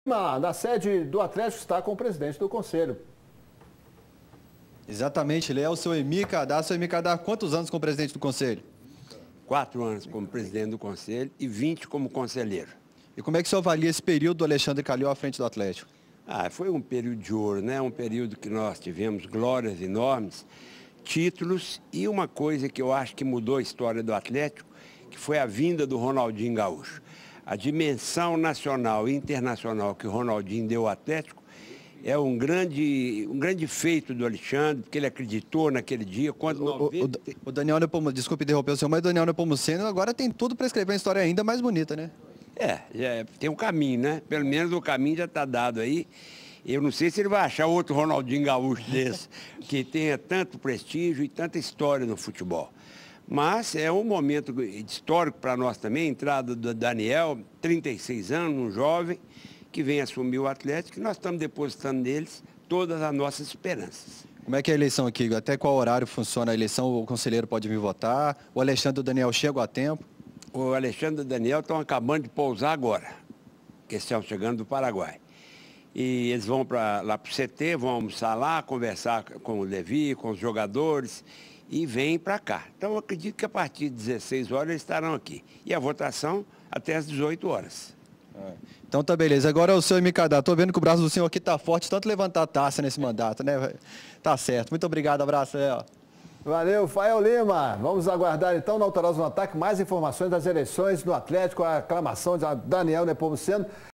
Na sede do Atlético está com o presidente do Conselho. Exatamente, ele é o seu Emir Kadar. Seu Emir Kadar, quantos anos como presidente do Conselho? 4 anos como presidente do Conselho e 20 como conselheiro. E como é que o senhor avalia esse período do Alexandre Calil à frente do Atlético? Foi um período de ouro, né? Um período que nós tivemos glórias enormes, títulos e uma coisa que eu acho que mudou a história do Atlético, que foi a vinda do Ronaldinho Gaúcho. A dimensão nacional e internacional que o Ronaldinho deu ao Atlético é um grande feito do Alexandre, porque ele acreditou naquele dia. O Daniel Nepomuceno, desculpe interromper o senhor, mas o Daniel Nepomuceno agora tem tudo para escrever uma história ainda mais bonita, né? Tem um caminho, né? Pelo menos o caminho já está dado aí. Eu não sei se ele vai achar outro Ronaldinho Gaúcho desse, que tenha tanto prestígio e tanta história no futebol. Mas é um momento histórico para nós também, a entrada do Daniel, 36 anos, um jovem, que vem assumir o Atlético, e nós estamos depositando neles todas as nossas esperanças. Como é que é a eleição aqui? Até qual horário funciona a eleição? O conselheiro pode vir votar? O Alexandre e o Daniel chegam a tempo? O Alexandre e o Daniel estão acabando de pousar agora, que estão chegando do Paraguai. E eles vão lá para o CT, vão almoçar lá, conversar com o Levi, com os jogadores, e vêm para cá. Então, eu acredito que a partir de 16 horas eles estarão aqui. E a votação até às 18 horas. Então tá beleza. Agora o senhor Emir Kadar, tô vendo que o braço do senhor aqui tá forte, tanto levantar a taça nesse mandato, né? Tá certo. Muito obrigado, abraço aí, ó. Valeu, Fael Lima. Vamos aguardar então no Autorosa no Ataque mais informações das eleições do Atlético, a aclamação de Daniel Nepomuceno.